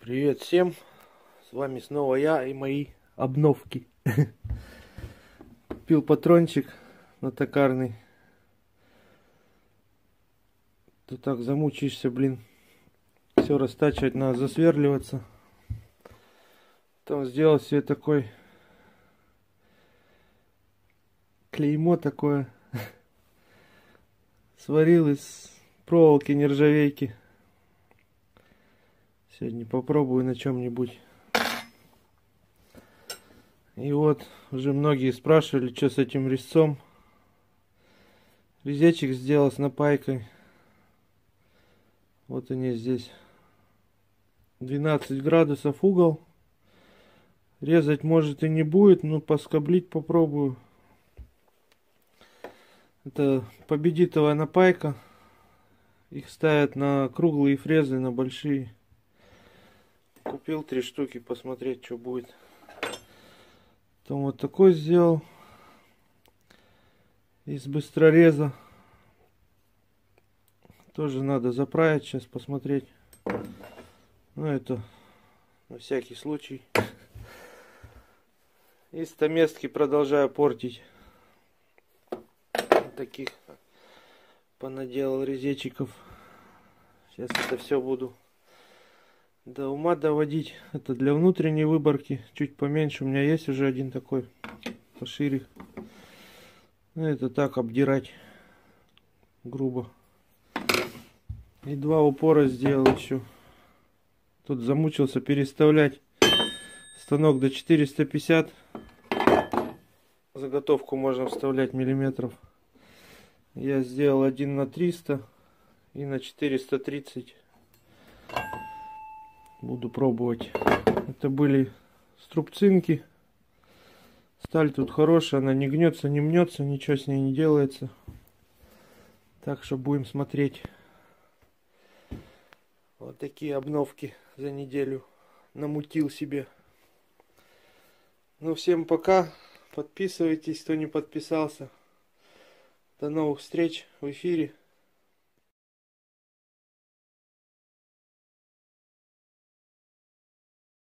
Привет всем, с вами снова я и мои обновки. Купил патрончик на токарный. Ты так замучаешься, блин. Все растачивать надо, засверливаться. Там сделал себе такой клеймо такое. Сварил из проволоки нержавейки. Сегодня попробую на чем-нибудь. И вот, уже многие спрашивали, что с этим резцом. Резечек сделал с напайкой. Вот они здесь. 12 градусов угол. Резать может и не будет, но поскоблить попробую. Это победитовая напайка. Их ставят на круглые фрезы, на большие. Купил 3 штуки, посмотреть, что будет. Потом вот такой сделал. Из быстрореза. Тоже надо заправить, сейчас посмотреть. Ну, это на всякий случай. И стаместки продолжаю портить. Вот таких понаделал резечиков. Сейчас это все буду до ума доводить. Это для внутренней выборки. Чуть поменьше. У меня есть уже один такой пошире. Ну, это так обдирать грубо. И 2 упора сделал еще. Тут замучился переставлять станок до 450. Заготовку можно вставлять миллиметров. Я сделал 1 на 300 и на 430. Буду пробовать. Это были струбцинки. Сталь тут хорошая, она не гнется, не мнется, ничего с ней не делается. Так что будем смотреть. Вот такие обновки за неделю намутил себе. Ну, всем пока. Подписывайтесь, кто не подписался. До новых встреч в эфире.